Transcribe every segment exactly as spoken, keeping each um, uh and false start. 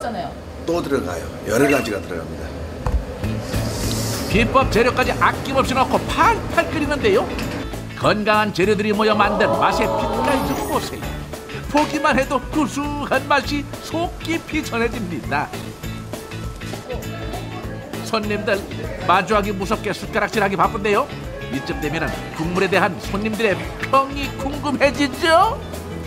들어가잖아요. 또 들어가요. 여러 가지가 들어갑니다. 비법 재료까지 아낌없이 넣고 팔팔 끓이는데요. 건강한 재료들이 모여 만든 맛의 빛깔 좀 보세요. 보기만 해도 구수한 맛이 속 깊이 전해집니다. 손님들 마주하기 무섭게 숟가락질하기 바쁜데요. 이쯤 되면 국물에 대한 손님들의 평이 궁금해지죠.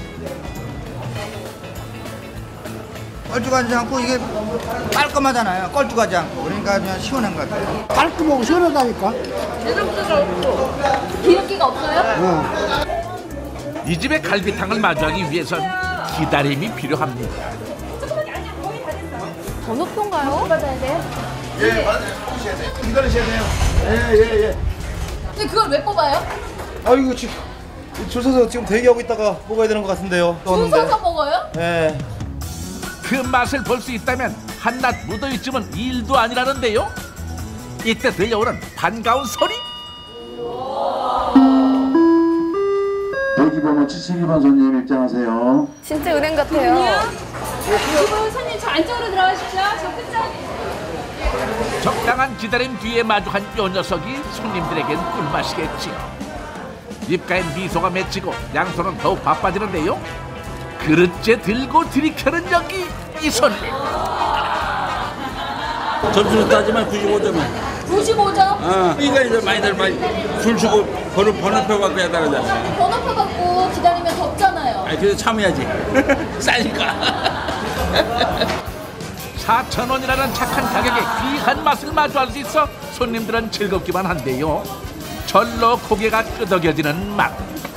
껄쭉하지 않고 이게 깔끔하잖아요. 껄쭉하지 않고. 그러니까 그냥 시원한 것 같아요. 깔끔하고 시원하다니까. 내장부터가 없고 기름기가 없어요? 응. 이 집의 갈비탕을 마주하기 위해선 기다림이 필요합니다. 번호표인가요? 받아야 돼요? 예, 맞아요. 기다리셔야 돼요. 예, 예, 예. 근데 그걸 왜 뽑아요? 아이고 지금 줄 서서 지금 대기하고 있다가 먹어야 되는 것 같은데요. 줄 서서 먹어요? 네. 그 맛을 볼 수 있다면 한낮 무더위쯤은 일도 아니라는데요. 이때 들려오는 반가운 소리. 대기번호 칠십이 번 손님 입장하세요. 진짜 은행 같아요. 그분 손님 저 안쪽으로 들어가십시오. 저 끝장. 적당한 기다림 뒤에 마주한 요 녀석이 손님들에겐 꿀맛이겠지요. 입가엔 미소가 맺히고 양손은 더욱 바빠지는데요. 그릇째 들고 들이켜는 여기 이 손님. 점수로 따지면 구십오 점이야. 구십오 점? 어. 그러니까 이제 많이들 많이 줄 주고 번호, 번호표 갖고 해야 되잖아. 번호표 갖고 기다리면 덥잖아요. 아니, 그래도 참아야지. 싸니까. 사천 원이라는 착한 가격에 귀한 맛을 마주할 수 있어 손님들은 즐겁기만 한데요. 절로 고개가 끄덕여지는 맛.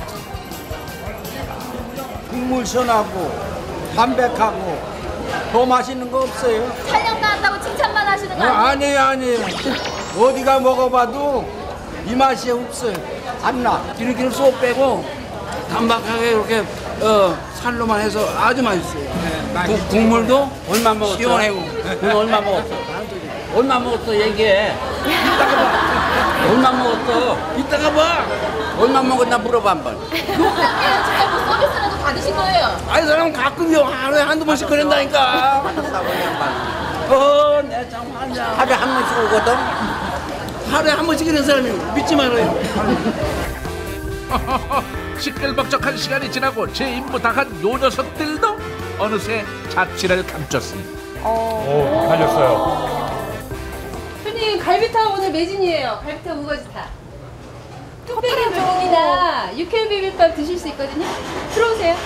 국물 시원하고 담백하고 더 맛있는 거 없어요. 촬영 나왔다고 칭찬만 하시는 거 어, 아니에요? 아니에요 아니에요. 어디가 먹어봐도 이 맛이 없어요. 안 나. 기름기를 쏙 빼고 단박하게 이렇게 어, 살로만 해서 아주 맛있어요. 네, 국, 국물도 얼마 먹었어? 시원해고. 얼마 먹었어? 얼마 먹었어 얘기해. 이따가 봐. 얼마 먹었어? 이따가 봐. 얼마 먹었나 물어봐 한번. 욕할게요. 제가 뭐 서비스라도 받으신 거예요? 아니 사람 가끔요 하루에 한두 번씩 그런다니까. 어, 내 참 환장. 하루에 한 번씩 오거든. 하루에 한 번씩 이런 사람이 믿지 말아요. 시끌벅적한 시간이 지나고 제 임무 다 한 요 녀석들도 어느새 자취를 감췄습니다. 오, 달렸어요. 손님 갈비탕 오늘 매진이에요. 갈비탕 우거지탕. 뚝배기 불고기나 육회 비빔밥 드실 수 있거든요. 들어오세요.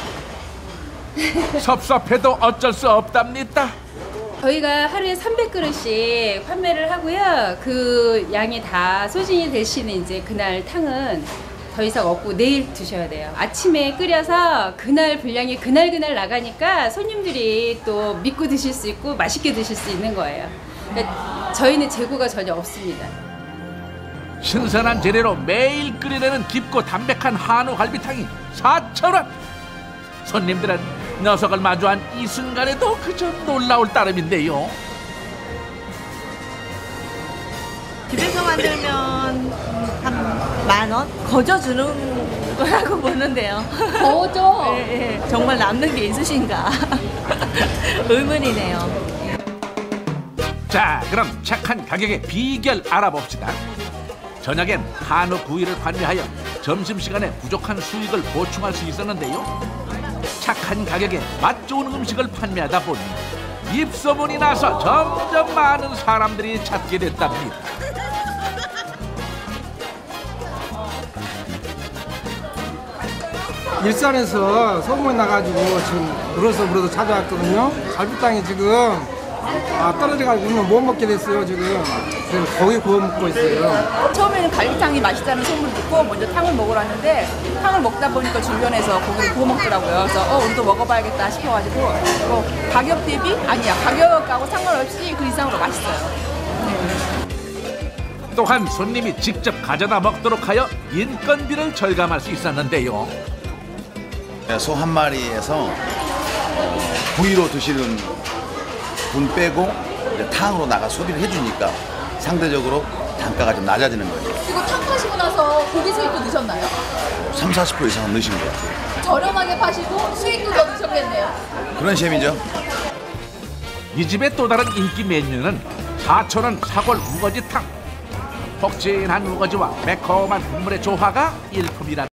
섭섭해도 어쩔 수 없답니다. 저희가 하루에 삼백 그릇씩 판매를 하고요. 그 양이 다 소진이 되시는 이제 그날 탕은 더 이상 없고 내일 드셔야 돼요. 아침에 끓여서 그날 분량이 그날 그날 나가니까 손님들이 또 믿고 드실 수 있고 맛있게 드실 수 있는 거예요. 그러니까 저희는 재고가 전혀 없습니다. 신선한 재료로 매일 끓여내는 깊고 담백한 한우 갈비탕이 사천 원. 손님들은 녀석을 마주한 이 순간에도 그저 놀라울 따름인데요. 집에서 만들면 한 만 원? 거저 주는 거라고 보는데요. 거저? 네, 네. 정말 남는 게 있으신가 의문이네요. 자, 그럼 착한 가격의 비결 알아봅시다. 저녁엔 한우 구이를 판매하여 점심시간에 부족한 수익을 보충할 수 있었는데요. 착한 가격에 맛 좋은 음식을 판매하다 보니 입소문이 나서 점점 많은 사람들이 찾게 됐답니다. 일산에서 소문이 나가지고 지금 늘어서 물어서 찾아왔거든요. 갈비탕이 지금 아, 떨어져가지고 못 먹게 됐어요 지금. 그래서 거기 구워 먹고 있어요. 처음에는 갈비탕이 맛있다는 소문을 듣고 먼저 탕을 먹으러 왔는데 탕을 먹다 보니까 주변에서 고기를 구워 먹더라고요. 그래서 어 우리도 먹어봐야겠다 싶어가지고 어, 가격 대비 아니야 가격하고 상관없이 그 이상으로 맛있어요. 네. 또한 손님이 직접 가져다 먹도록 하여 인건비를 절감할 수 있었는데요. 소 한 마리에서 어, 구이로 드시는 분 빼고 이제 탕으로 나가 소비를 해주니까 상대적으로 단가가 좀 낮아지는 거죠. 이거 탕 파시고 나서 고기 수익도 넣으셨나요? 삼, 사십 퍼센트 이상은 넣으신 것 같아요. 저렴하게 파시고 수익도 더 넣으셨겠네요. 그런 셈이죠. 이 집의 또 다른 인기 메뉴는 사천 원 사골 우거지탕. 폭진한 우거지와 매콤한 국물의 조화가 일품이라